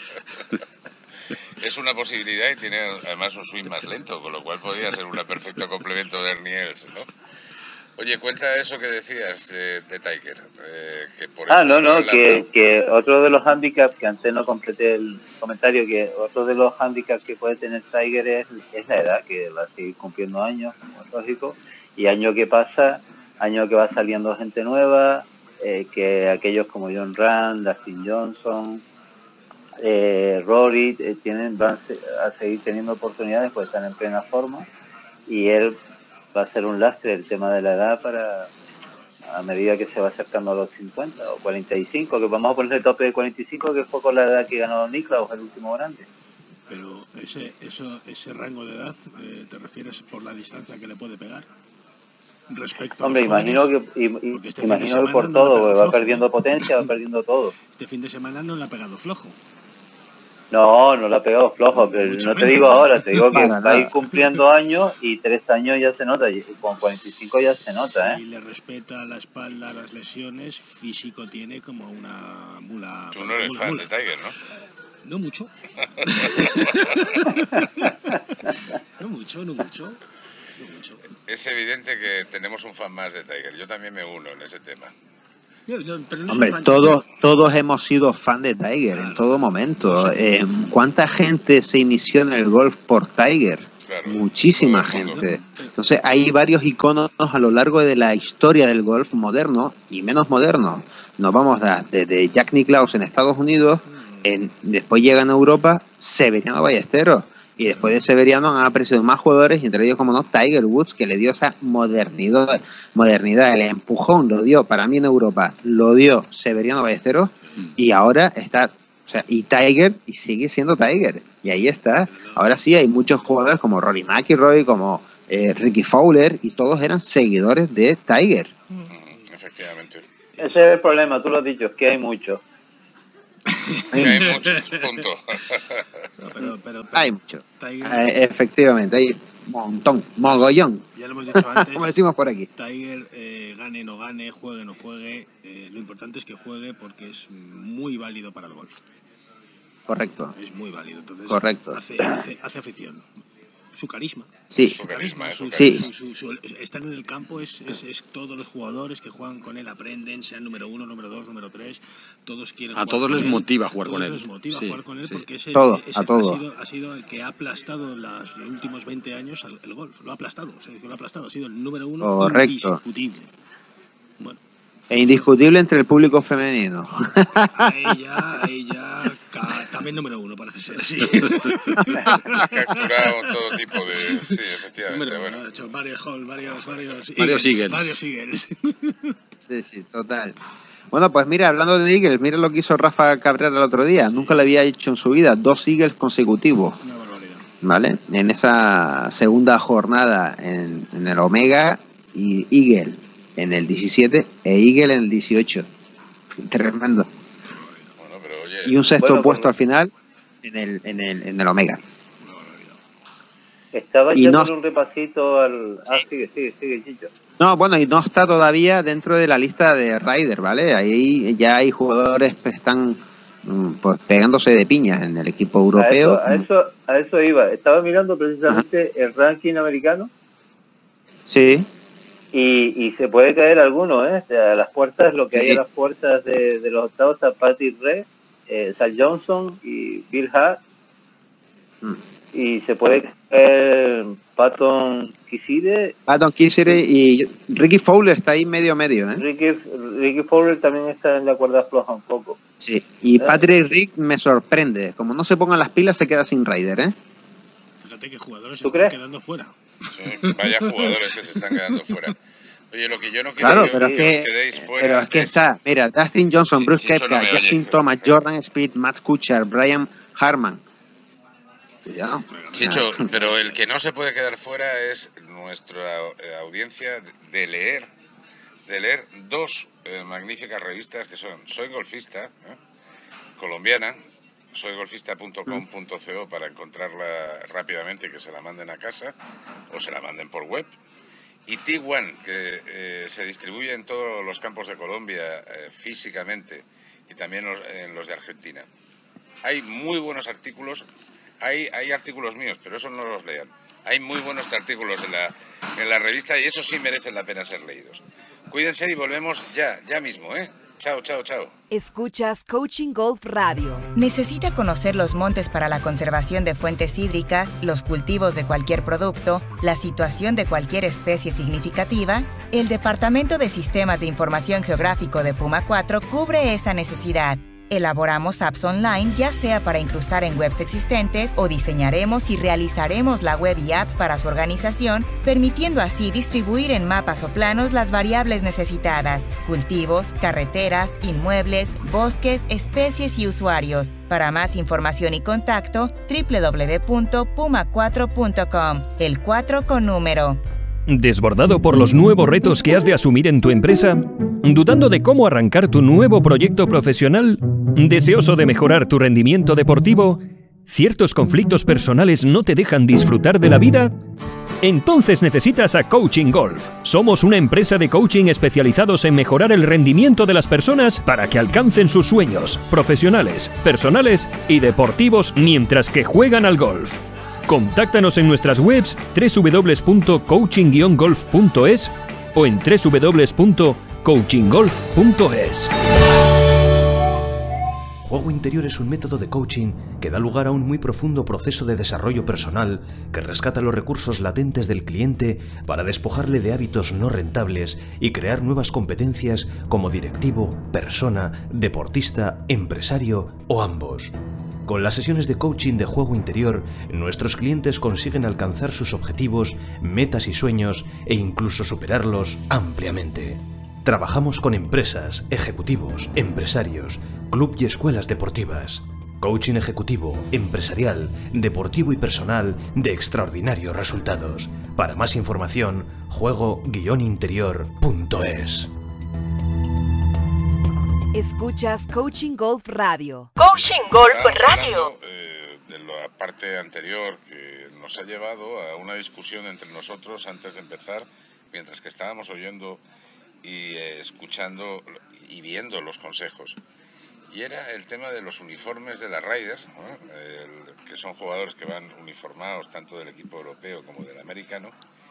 Es una posibilidad y tiene además un swing más lento, con lo cual podría ser un perfecto complemento de Ernie Els, ¿no? Oye, cuenta eso que decías de, de Tiger. Eh, que por Ah, eso no, no, lo que, lanzó. que otro de los handicaps, que antes no completé el comentario, que otro de los handicaps que puede tener Tiger es, es la edad, que va a seguir cumpliendo años, como es lógico, y año que pasa, año que va saliendo gente nueva, eh, que aquellos como John Ram, Dustin Johnson, eh, Rory, eh, tienen, van a seguir teniendo oportunidades, pues están en plena forma, y él va a ser un lastre el tema de la edad para a medida que se va acercando a los cincuenta o cuarenta y cinco, que vamos a poner el tope de cuarenta y cinco, que fue con la edad que ganó Nicklaus, el último grande. Pero ese, eso, ese rango de edad, eh, ¿te refieres por la distancia que le puede pegar? Respecto Hombre, a los imagino jóvenes, que, y, y, este imagino que por todo, no va flojo, perdiendo ¿eh? potencia, va perdiendo todo. Este fin de semana no le ha pegado flojo. No, no la ha pegado flojo, pero Mucho no te menos. digo ahora, te digo que va a ir cumpliendo años y tres años ya se nota, y con cuarenta y cinco ya se nota, ¿eh? Si le respeta la espalda, las lesiones, físico tiene como una mula. Tú no eres fan mula. de Tiger, ¿no? No mucho. no mucho, no mucho. No mucho. Es evidente que tenemos un fan más de Tiger, yo también me uno en ese tema. No, pero no Hombre, todos, todos hemos sido fan de Tiger claro. en todo momento. Eh, ¿Cuánta gente se inició en el golf por Tiger? Claro. Muchísima gente. Entonces hay varios iconos a lo largo de la historia del golf moderno y menos moderno. Nos vamos a, desde Jack Nicklaus en Estados Unidos, en, después llegan a Europa Severiano Ballesteros. Y después de Severiano han aparecido más jugadores, y entre ellos, como no, Tiger Woods, que le dio esa modernidad, modernidad, el empujón lo dio, para mí en Europa, lo dio Severiano Ballesteros, y ahora está, o sea, y Tiger, y sigue siendo Tiger, y ahí está. Ahora sí hay muchos jugadores como Rory McIlroy, como eh, Ricky Fowler, y todos eran seguidores de Tiger. Efectivamente. Ese es el problema, tú lo has dicho, es que hay muchos. Hay, hay muchos, punto. No, pero, pero, pero, hay mucho. Tiger, eh, efectivamente, hay un montón, mogollón. Ya lo hemos dicho antes. Como decimos por aquí. Tiger, eh, gane, no gane, juegue, no juegue. Eh, lo importante es que juegue porque es muy válido para el golf. Correcto. Es muy válido. Entonces, Correcto. Hace, hace, hace afición. Su carisma. Sí. Su carisma. Su, sí. Su, su, su, su, estar en el campo es, es, es todos los jugadores que juegan con él aprenden, sean número uno, número dos, número tres. Todos quieren a jugar todos con les él. motiva jugar todos con él. les motiva sí, jugar con él sí. porque ese, todo, ese a todo. Ha, sido, ha sido el que ha aplastado los últimos veinte años el, el golf. Lo ha aplastado. O sea, lo ha aplastado. Ha sido el número uno Correcto. indiscutible. Bueno. E indiscutible entre el público femenino. Ahí ya, ahí ya, también número uno parece ser, sí. Ha capturado todo tipo de... Sí, efectivamente, bueno. bueno. Ha hecho varios Hall, varios, varios Varios Eagles. Varios Eagles. Sí, sí, total. Bueno, pues mira, hablando de Eagles, mira lo que hizo Rafa Cabrera el otro día. Nunca lo había hecho en su vida, dos Eagles consecutivos. Una barbaridad. ¿Vale? En esa segunda jornada en, en el Omega, y Eagle en el diecisiete e Eagle en el dieciocho. Tremendo. Bueno, pero oye, y un sexto bueno, puesto pues, al final en el, en el, en el Omega. Estaba y echando no, un repasito al... Ah, sigue, sigue, sigue, Chicho. No, bueno, y no está todavía dentro de la lista de Ryder, ¿vale? Ahí ya hay jugadores que están pues pegándose de piñas en el equipo europeo. A eso, a eso, a eso iba. Estaba mirando precisamente Ajá. el ranking americano. Sí. Y, y se puede caer alguno, ¿eh? O sea, a las puertas, lo que sí. hay a las puertas de, de los octavos está Patrick Reed, eh, Zach Johnson y Bill Hart. Mm. Y se puede caer Patton Kizzire. Patton Kizzire y Ricky Fowler está ahí medio medio, ¿eh? Ricky, Ricky Fowler también está en la cuerda floja un poco. Sí, y ¿Eh? Patrick Reed me sorprende. Como no se pongan las pilas, se queda sin Ryder, ¿eh? Fíjate que jugadores se ¿Tú están crees? quedando fuera. Sí, vaya jugadores que se están quedando fuera. Oye, lo que yo no quiero claro, que pero os es que, quedéis fuera pero es que es... está, mira, Dustin Johnson, Sí, Bruce Chicho Koepka, no Justin oye. Thomas, Jordan Speed, Matt Kuchar, Brian Harman. Cuidado. Chicho, pero el que no se puede quedar fuera es nuestra audiencia de leer, de leer dos eh, magníficas revistas que son Soy Golfista, ¿eh? colombiana, soy golfista punto com punto co para encontrarla rápidamente y que se la manden a casa o se la manden por web. Y T uno, que eh, se distribuye en todos los campos de Colombia eh, físicamente y también los, en los de Argentina. Hay muy buenos artículos, hay, hay artículos míos, pero esos no los lean. Hay muy buenos artículos en la, en la revista y esos sí merecen la pena ser leídos. Cuídense y volvemos ya, ya mismo, ¿eh? Chao, chao, chao. Escuchas Coaching Golf Radio. ¿Necesita conocer los montes para la conservación de fuentes hídricas, los cultivos de cualquier producto, la situación de cualquier especie significativa? El Departamento de Sistemas de Información Geográfico de Puma cuatro cubre esa necesidad. Elaboramos apps online, ya sea para incrustar en webs existentes o diseñaremos y realizaremos la web y app para su organización, permitiendo así distribuir en mapas o planos las variables necesitadas: cultivos, carreteras, inmuebles, bosques, especies y usuarios. Para más información y contacto, doble u doble u doble u punto puma cuatro punto com, el cuatro con número. ¿Desbordado por los nuevos retos que has de asumir en tu empresa? ¿Dudando de cómo arrancar tu nuevo proyecto profesional? ¿Deseoso de mejorar tu rendimiento deportivo? ¿Ciertos conflictos personales no te dejan disfrutar de la vida? Entonces necesitas a Coaching Golf. Somos una empresa de coaching especializados en mejorar el rendimiento de las personas para que alcancen sus sueños profesionales, personales y deportivos mientras que juegan al golf. Contáctanos en nuestras webs doble u doble u doble u punto coaching guion golf punto es o en doble u doble u doble u punto coaching golf punto es. Juego interior es un método de coaching que da lugar a un muy profundo proceso de desarrollo personal que rescata los recursos latentes del cliente para despojarle de hábitos no rentables y crear nuevas competencias como directivo, persona, deportista, empresario o ambos. Con las sesiones de coaching de juego interior, nuestros clientes consiguen alcanzar sus objetivos, metas y sueños e incluso superarlos ampliamente. Trabajamos con empresas, ejecutivos, empresarios, club y escuelas deportivas. Coaching ejecutivo, empresarial, deportivo y personal de extraordinarios resultados. Para más información, juego guion interior punto es. Escuchas Coaching Golf Radio. Coaching Golf Radio. Eh, de la parte anterior que nos ha llevado a una discusión entre nosotros antes de empezar, mientras que estábamos oyendo y eh, escuchando y viendo los consejos. Y era el tema de los uniformes de la Ryder, ¿no? el, que son jugadores que van uniformados tanto del equipo europeo como del americano,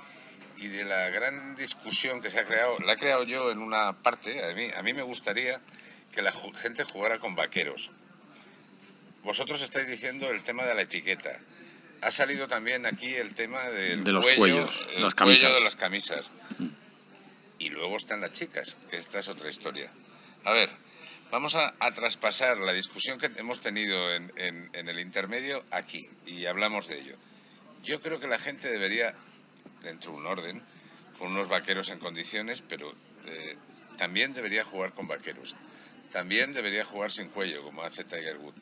y de la gran discusión que se ha creado. La he creado yo en una parte. A mí, a mí me gustaría que la gente jugara con vaqueros. Vosotros estáis diciendo el tema de la etiqueta. Ha salido también aquí el tema del de los cuello, cuellos, el las cuello camisas. de las camisas. Y luego están las chicas, que esta es otra historia. A ver, vamos a, a traspasar la discusión que hemos tenido en, en, en el intermedio aquí, y hablamos de ello. Yo creo que la gente debería, dentro de un orden, con unos vaqueros en condiciones, pero eh, también debería jugar con vaqueros. También debería jugar sin cuello, como hace Tiger Woods.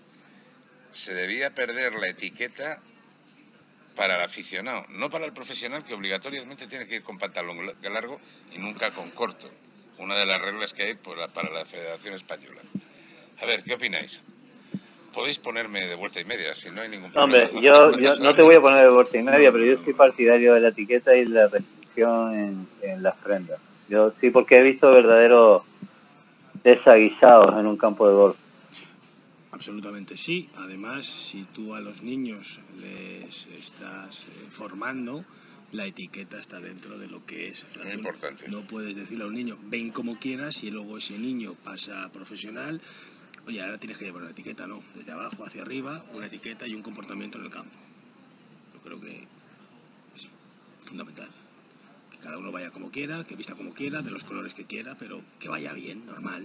Se debía perder la etiqueta para el aficionado, no para el profesional, que obligatoriamente tiene que ir con pantalón largo y nunca con corto. Una de las reglas que hay para la Federación Española. A ver, ¿qué opináis? Podéis ponerme de vuelta y media, si no hay ningún problema. Hombre, yo, yo no te voy a poner de vuelta y media, pero yo soy partidario de la etiqueta y la restricción en, en las prendas. Yo sí, porque he visto verdaderos desaguisados en un campo de golf. Absolutamente sí. Además, si tú a los niños les estás eh, formando, la etiqueta está dentro de lo que es. Muy importante. No puedes decirle a un niño, ven como quieras, y luego ese niño pasa a profesional. Oye, ahora tienes que llevar una etiqueta, no. Desde abajo hacia arriba, una etiqueta y un comportamiento en el campo. Yo creo que es fundamental. Que cada uno vaya como quiera, que vista como quiera, de los colores que quiera, pero que vaya bien, normal.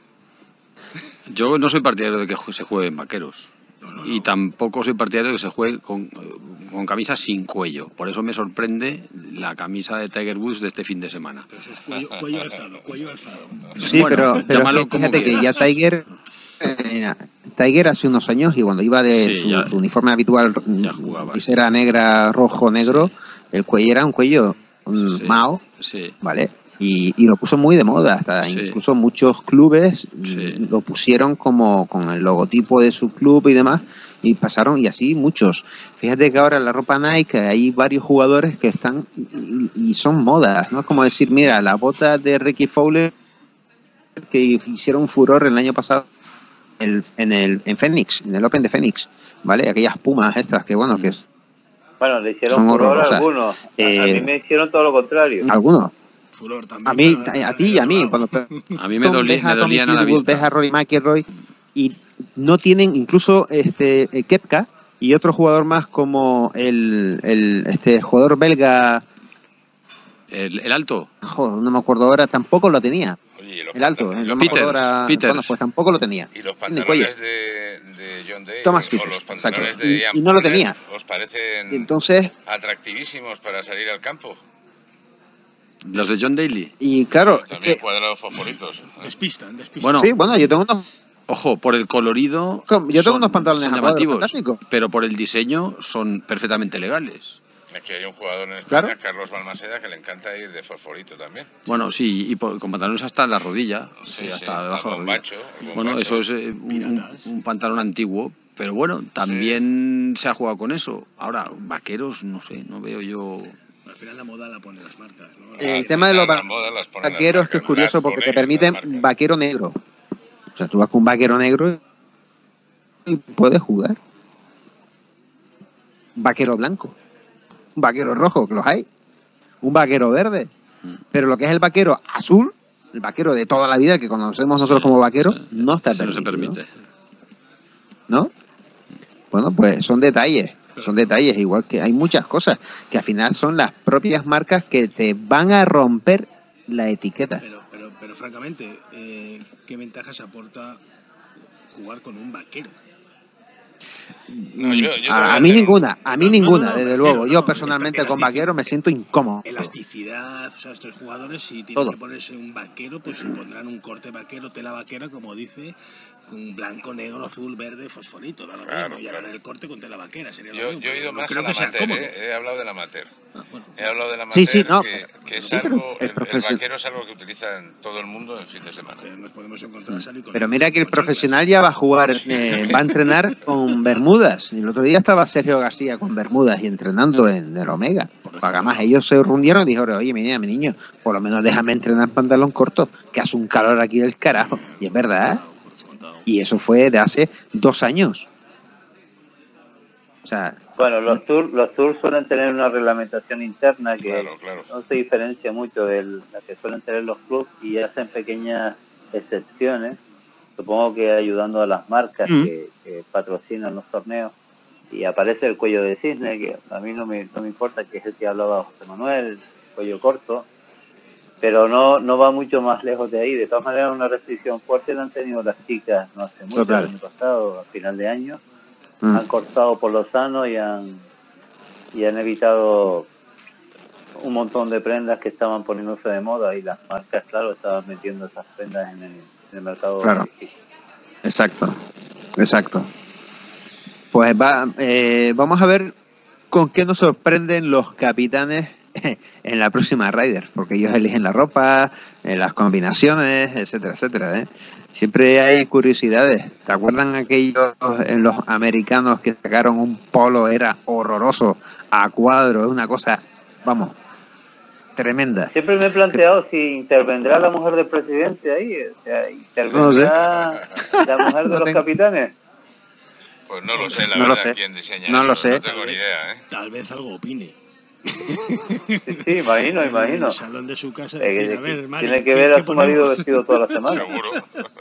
Yo no soy partidario de que se juegue en vaqueros. No, no, no. Y tampoco soy partidario de que se juegue con, con camisas sin cuello. Por eso me sorprende la camisa de Tiger Woods de este fin de semana. Pero eso es cuello, cuello alzado, cuello alzado. Sí, bueno, pero, pero llámalo es que como fíjate que quieras. ya Tiger, eh, Tiger hace unos años, y cuando iba de Sí, su, ya- su uniforme habitual, ya jugaba. visera negra, rojo, negro, Sí. el cuello era un cuello mm, Sí, mao, sí. ¿vale? Y, y lo puso muy de moda, hasta Sí. incluso muchos clubes Sí. mm, lo pusieron como con el logotipo de su club y demás, y pasaron, y así muchos. Fíjate que ahora en la ropa Nike hay varios jugadores que están y, y son modas, ¿no? Es como decir, mira, las botas de Ricky Fowler que hicieron furor el año pasado el, en el en Phoenix, en el Open de Phoenix, ¿vale? Aquellas pumas estas que, bueno, que es- Bueno, le hicieron Son furor a horrorosas. algunos. A- Eh, a mí me hicieron todo lo contrario. algunos. Furor también. A mí, para- a ti y a mí. Cuando A mí me, dolí- ves me a Tommy dolían a la Fleetwood, ves vista. a Rory McIlroy y no tienen incluso este eh, Koepka y otro jugador más como el, el este jugador belga, El, el alto. joder, no me acuerdo ahora, tampoco lo tenía. Oye, y los El alto, pantalones- no me acuerdo Peters, ahora. Peters. Bueno, pues tampoco lo tenía. Y los En el cuello. pantalones de, de John Day Thomas o Peters, los pantalones exacto. de Y- Ian y no lo Poulter, tenía. ¿os parecen Y entonces, atractivísimos para salir al campo? Los de John Daly. y claro, es También que- cuadrados favoritos. Despistan, despistan. Bueno, sí, bueno, yo tengo unos, ojo, por el colorido. yo tengo son- unos pantalones son a cuadros llamativos, fantásticos. pero por el diseño son perfectamente legales. Aquí hay un jugador en España, Claro. Carlos Balmaseda, que le encanta ir de fosforito también. Bueno, sí, y por- con pantalones hasta la rodilla. Sí, Sí, sí, hasta debajo de la rodilla. bombacho, bombacho. Bueno, eso es eh, un, un- Piratas. un pantalón antiguo. Pero bueno, también se ha jugado con eso. Ahora, vaqueros, no sé, no veo yo. Al final la moda la ponen las marcas, ¿no? El Al tema de los final va- la moda las ponen las vaqueros es que es marcas, curioso las porque te ponen permiten las marcas. vaquero negro. O sea, tú vas con un vaquero negro y puedes jugar. Vaquero blanco, un vaquero rojo, que los hay, un vaquero verde. Pero lo que es el vaquero azul, el vaquero de toda la vida que conocemos nosotros Sí, como vaquero, sí, no está ese no se permitido, permite. ¿no? Bueno, pues son detalles, son detalles, igual que hay muchas cosas que al final son las propias marcas que te van a romper la etiqueta. Pero, pero, pero francamente, eh, ¿qué ventajas aporta jugar con un vaquero? No, yo- yo te voy a, a a mí hacer un- ninguna, a mí No, no, ninguna, no, me desde refiero, luego. no, Yo esta- personalmente con elasticidad. vaquero me siento incómodo. Elasticidad, o sea, estos jugadores si tienen Todo. que ponerse un vaquero, pues se pondrán un corte vaquero, tela vaquera, como dice, un blanco, negro, azul, verde, fosforito, da lo Claro, mismo, y claro. harán el corte con tela vaquera. Sería lo Yo, mismo, yo he pero ido no más creo al que sea amateur, cómodo. ¿eh? He hablado del amateur. Ah, bueno. He hablado del Sí, amateur, sí, no, que, que es sí, pero algo, el el, el profesio- vaquero es algo que utilizan todo el mundo en fin de semana. Pero nos podemos encontrar salir con Pero mira que el con chanclas. profesional ya va a jugar, eh, va a entrenar con bermudas. Y el otro día estaba Sergio García con bermudas y entrenando en el Omega. Además, ellos se reunieron y dijeron, oye, mi niña, mi niño, por lo menos déjame entrenar en pantalón corto, que hace un calor aquí del carajo. Y es verdad. Por descontado. Y eso fue de hace dos años. O sea, Bueno, los tours los tours suelen tener una reglamentación interna que Claro, claro. no se diferencia mucho de la que suelen tener los clubes y hacen pequeñas excepciones, supongo que ayudando a las marcas Mm. que, que patrocinan los torneos. Y aparece el cuello de cisne, que a mí no me, no me importa, que es el que hablaba José Manuel, cuello corto, pero no no va mucho más lejos de ahí. De todas maneras, una restricción fuerte la han tenido las chicas no hace mucho, Total. el año pasado, a final de año. mm, Han cortado por lo sano y han, y han evitado un montón de prendas que estaban poniéndose de moda y las marcas, claro, estaban metiendo esas prendas en el, en el mercado. Claro. exacto, exacto. Pues va, eh, vamos a ver con qué nos sorprenden los capitanes en la próxima Ryder, porque ellos eligen la ropa, eh, las combinaciones, etcétera, etcétera. ¿eh? Siempre hay curiosidades. ¿Te acuerdan aquellos en los americanos que sacaron un polo, era horroroso, a cuadro, es una cosa, vamos, tremenda? Siempre me he planteado si intervendrá la mujer del presidente ahí, o sea, intervendrá la mujer de No los tengo- capitanes. Pues no lo sé, la No lo verdad, sé. quién diseña No eso. lo sé. No tengo ni idea, ¿eh? Tal vez algo opine. Sí, sí, imagino, En imagino. el salón de su casa. Eh, decir, que- a ver, Mari, tiene que ¿qué- ver qué a su marido ponemos? vestido toda la semana. Seguro.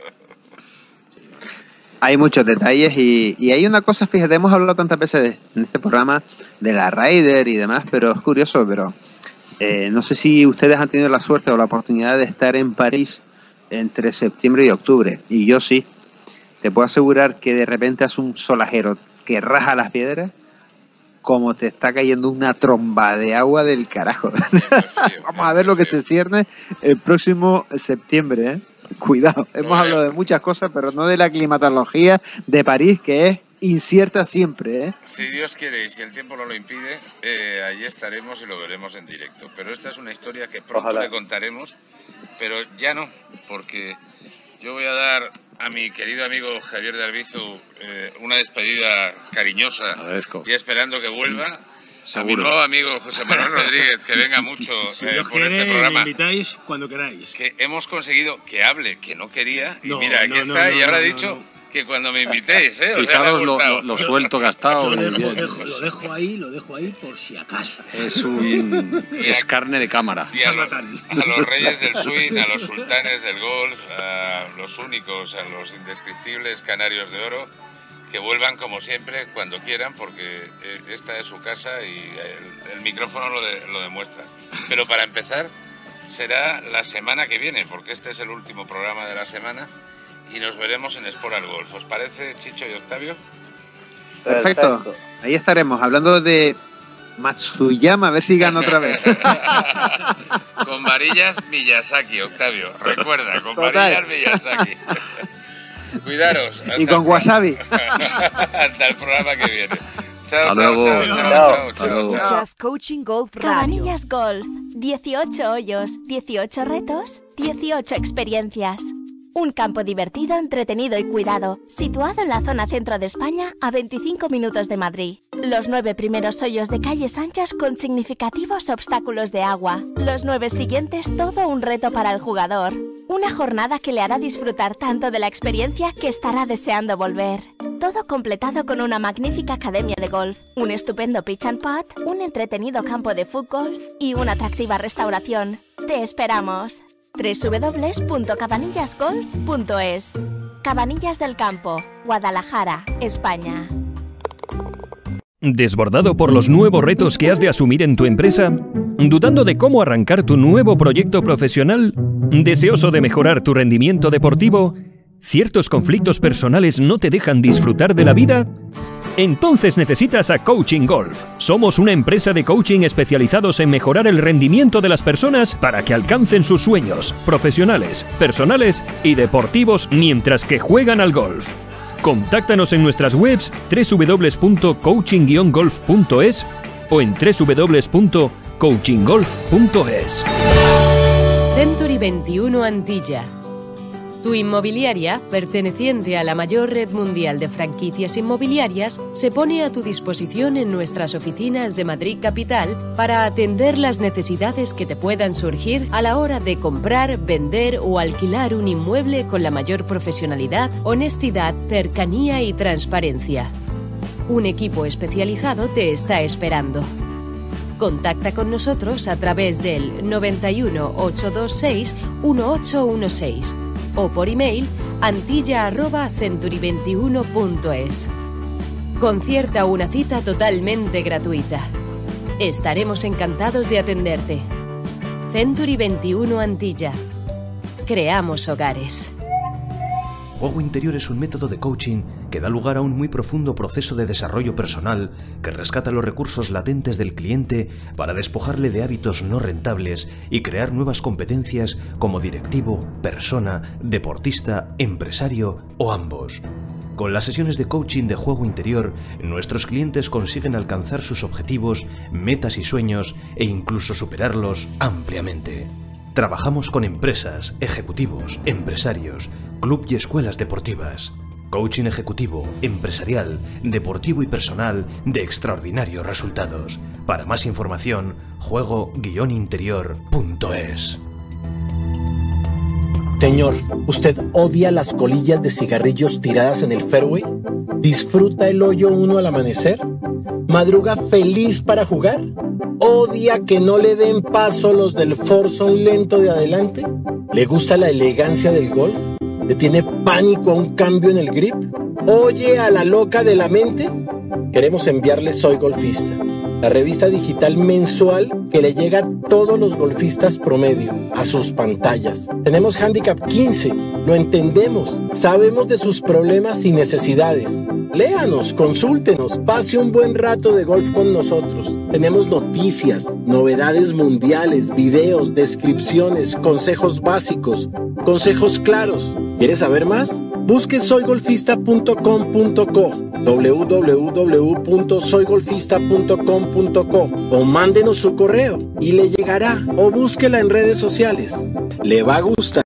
Hay muchos detalles y, y hay una cosa, fíjate, hemos hablado tantas veces de- en este programa de la Ryder y demás, pero es curioso, pero eh, no sé si ustedes han tenido la suerte o la oportunidad de estar en París entre septiembre y octubre, y yo sí. Te puedo asegurar que de repente hace un solajero que raja las piedras como te está cayendo una tromba de agua del carajo. Siempre frío, Vamos a ver lo que se cierne el próximo septiembre, ¿eh? Cuidado, hemos Bueno. hablado de muchas cosas, pero no de la climatología de París, que es incierta siempre, ¿eh? Si Dios quiere y si el tiempo no lo impide, eh, allí estaremos y lo veremos en directo. Pero esta es una historia que pronto Ojalá. le contaremos, pero ya no, porque yo voy a dar a mi querido amigo Javier de Arbizu eh, una despedida cariñosa. Agradezco. Y esperando que vuelva. Seguro. A mi nuevo amigo José Manuel Rodríguez, que venga mucho si eh, Dios por quiere, este programa. Me invitáis cuando queráis. Que hemos conseguido que hable, que no quería. Y no, mira, aquí no, está, no, y ahora no, ha dicho no, no. que cuando me invitéis, ¿eh? Fijaros o sea, lo, lo suelto que ha estado. Lo dejo, dejo, lo dejo ahí, lo dejo ahí por si acaso. Es un es carne de cámara. Y a, lo, a los reyes del swing, a los sultanes del golf, a los únicos, a los indescriptibles canarios de oro, que vuelvan como siempre cuando quieran, porque esta es su casa y el, el micrófono lo, de, lo demuestra. Pero para empezar será la semana que viene, porque este es el último programa de la semana y nos veremos en Sport al Golf. ¿Os parece, Chicho y Octavio? Perfecto. Perfecto. Ahí estaremos hablando de Matsuyama, a ver si gana otra vez. Con varillas Miyazaki, Octavio. Recuerda, con Total. varillas Miyazaki. Cuidaros. Y con el... wasabi. Hasta el programa que viene. Chao, Hasta chao, luego. chao, chao, chao, chao, chao. Escuchas Coaching Golf Radio. Cabanillas Golf. dieciocho hoyos, dieciocho retos, dieciocho experiencias. Un campo divertido, entretenido y cuidado, situado en la zona centro de España, a veinticinco minutos de Madrid. Los nueve primeros hoyos de calles anchas con significativos obstáculos de agua. Los nueve siguientes, todo un reto para el jugador. Una jornada que le hará disfrutar tanto de la experiencia que estará deseando volver. Todo completado con una magnífica academia de golf, un estupendo pitch and putt, un entretenido campo de fútbol y una atractiva restauración. ¡Te esperamos! doble u doble u doble u punto cabanillas golf punto es. Cabanillas del Campo, Guadalajara, España. ¿Desbordado por los nuevos retos que has de asumir en tu empresa? ¿Dudando de cómo arrancar tu nuevo proyecto profesional? ¿Deseoso de mejorar tu rendimiento deportivo? ¿Ciertos conflictos personales no te dejan disfrutar de la vida? Entonces necesitas a Coaching Golf. Somos una empresa de coaching especializados en mejorar el rendimiento de las personas para que alcancen sus sueños profesionales, personales y deportivos mientras que juegan al golf. Contáctanos en nuestras webs doble u doble u doble u punto coaching guion golf punto es o en doble u doble u doble u punto coaching golf punto es. Century veintiuno Antilla. Tu inmobiliaria, perteneciente a la mayor red mundial de franquicias inmobiliarias, se pone a tu disposición en nuestras oficinas de Madrid Capital para atender las necesidades que te puedan surgir a la hora de comprar, vender o alquilar un inmueble con la mayor profesionalidad, honestidad, cercanía y transparencia. Un equipo especializado te está esperando. Contacta con nosotros a través del noventa y uno, ochocientos veintiséis, dieciocho dieciséis o por email antilla arroba century veintiuno punto es. Concierta una cita totalmente gratuita. Estaremos encantados de atenderte. Century veintiuno Antilla. Creamos hogares. Juego interior es un método de coaching que da lugar a un muy profundo proceso de desarrollo personal que rescata los recursos latentes del cliente para despojarle de hábitos no rentables y crear nuevas competencias como directivo, persona, deportista, empresario o ambos. Con las sesiones de coaching de juego interior, nuestros clientes consiguen alcanzar sus objetivos, metas y sueños e incluso superarlos ampliamente. Trabajamos con empresas, ejecutivos, empresarios, club y escuelas deportivas. Coaching ejecutivo, empresarial, deportivo y personal de extraordinarios resultados. Para más información, juego guion interior punto es. Señor, ¿usted odia las colillas de cigarrillos tiradas en el fairway? ¿Disfruta el hoyo uno al amanecer? ¿Madruga feliz para jugar? ¿Odia que no le den paso los del foursome lento de adelante? ¿Le gusta la elegancia del golf? ¿Le tiene pánico a un cambio en el grip? ¿Oye a la loca de la mente? Queremos enviarle Soy Golfista, la revista digital mensual que le llega a todos los golfistas promedio, a sus pantallas. Tenemos Handicap quince, lo entendemos, sabemos de sus problemas y necesidades. Léanos, consúltenos, pase un buen rato de golf con nosotros. Tenemos noticias, novedades mundiales, videos, descripciones, consejos básicos, consejos claros. ¿Quieres saber más? Busque soy golfista punto com punto co, doble u doble u doble u punto soy golfista punto com punto co o mándenos su correo y le llegará, o búsquela en redes sociales. Le va a gustar.